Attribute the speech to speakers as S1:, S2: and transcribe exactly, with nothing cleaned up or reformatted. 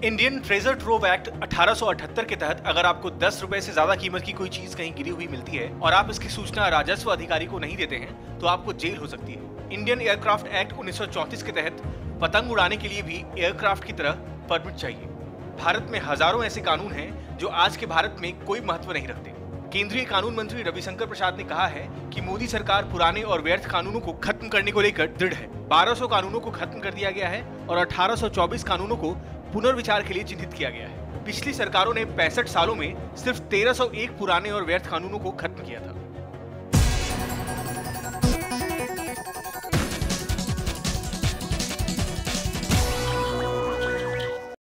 S1: Indian treasure trove act अठारह सौ अठहत्तर के तहत अगर आपको दस रुपए से ज्यादा कीमत की कोई चीज कहीं गिरी हुई मिलती है और आप इसकी सूचना राजस्व अधिकारी को नहीं देते हैं तो आपको जेल हो सकती है। इंडियन एयरक्राफ्ट एक्ट उन्नीस सौ चौंतीस के तहत पतंग उड़ाने के लिए भी एयरक्राफ्ट की तरह परमिट चाहिए। भारत में हजारों ऐसे कानून हैं जो आज के भारत में कोई महत्व नहीं रखते। केंद्रीय कानून मंत्री रविशंकर प्रसाद ने कहा है कि मोदी सरकार पुराने और व्यर्थ कानूनों को खत्म करने को लेकर दृढ़ है। बारह सौ कानूनों को खत्म कर दिया गया है और अठारह सौ चौबीस कानूनों को पुनर्विचार के लिए चिन्हित किया गया है। पिछली सरकारों ने पैंसठ सालों में सिर्फ तेरह सौ एक पुराने और व्यर्थ कानूनों को खत्म किया था।